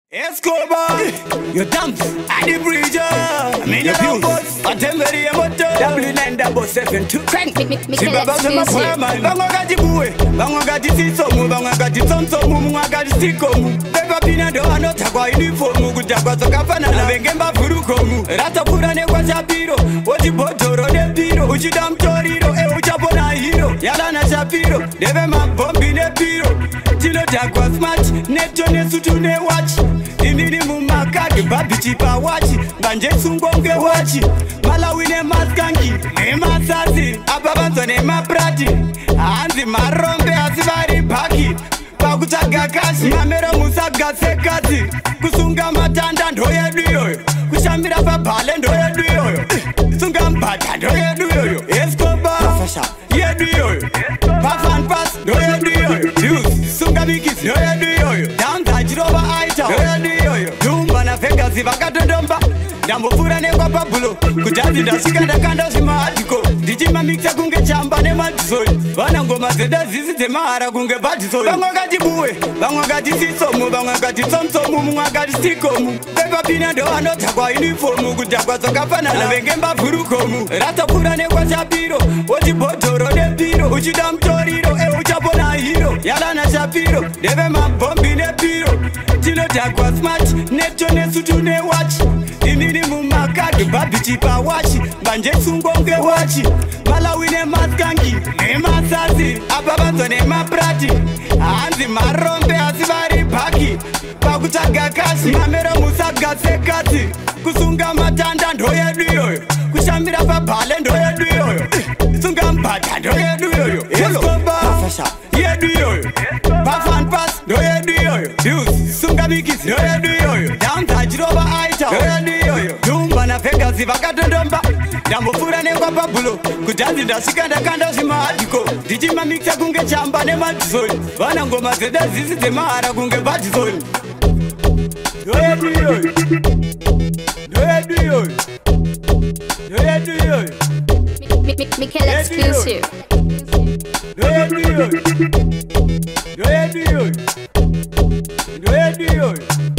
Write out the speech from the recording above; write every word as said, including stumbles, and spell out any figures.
Escobar, you dance at the bridge. I mean your views. I tell very emotive. W nine double seven two. Crank, me, me, me, See Baba Zama Poema. Banga gati buwe. Banga gati sisomu. Banga gati tonsomu. Munga gati stikomu. Beba pina do anota kwa uniformu. Kutakwa soka pana na bengemba furukomu. Rata purane kwa Shapiro. Oji botoro de piro. Uchida mtoriro. E uchapo na hero. Yala na Shapiro. Deve mabombi ne piro. Tilo takwa smart. Neto ne sutu ne watch. Inini mumakagi babi chipa wachi Banje sungonge wachi Malawi ne maskangi Ne masasi Ababanzo ne maprati Anzi marombe asibari paki Pakutaga kashi Mamero musaga sekati Kusunga matanda ndoye duyoyo Kushambira papale ndoye duyoyo Sunga mpata ndoye duyoyo Escobar Ye duyoyo Pafan pass ndoye duyoyo Juice Sunga bikis ndoye duyoyo Downtown jiroba aita ndoye duyoyo Dumba na Vegas vakatondomba Ndambofura nekwa pabulo Kujazi ndashika ndakanda shimahatiko Ndichima mixa kunge chamba ne matisoi Vana ngoma zeda zizi temahara kunge batisoi Bangwa kati buwe, bangwa kati sisomu Bangwa kati somsomu, mungwa kati stikomu Beba pina ndo anota kwa uniformu Kujakwa soka pana na bengemba furukomu Rata pura nekwa Shapiro Oji botoro de piro Uchida mtoriro, e uchapo na hero Yala na Shapiro, deve mabombi ne piro Tilo takwa smart, neto ne sutu ne watch Inini mumakagi babi chipa wachi Banje sungonge wachi Malawi ne maskangi Ne masasi Ababanzo ne maprati Anzi marombe asibari paki Pakutaga kashi Mamero musaga sekati Kusunga matanda ndoye duyoyo Kushambira papale ndoye duyoyo Sunga mpata ndoye duyoyo Escobar Ye duyoyo Pafan pass ndoye duyoyo Juice Sunga bikis ndoye duyoyo Downtown jiroba aita ndoye duyoyo Dumba na Vegas vakatondomba Ndambofura nekwa pabulo Kujazi ndashika ndakanda shimahatiko Ndichima mixa kunge chamba ne matisoi Vana ngoma zeda zizi temahara kunge batisoi Ndoye duyoyo Ndoye duyoyo Ndoye duyoyo me, me, Mikel exclusive. Ndoye duyoyo Ndoye duyoyo Ndoye duyoyo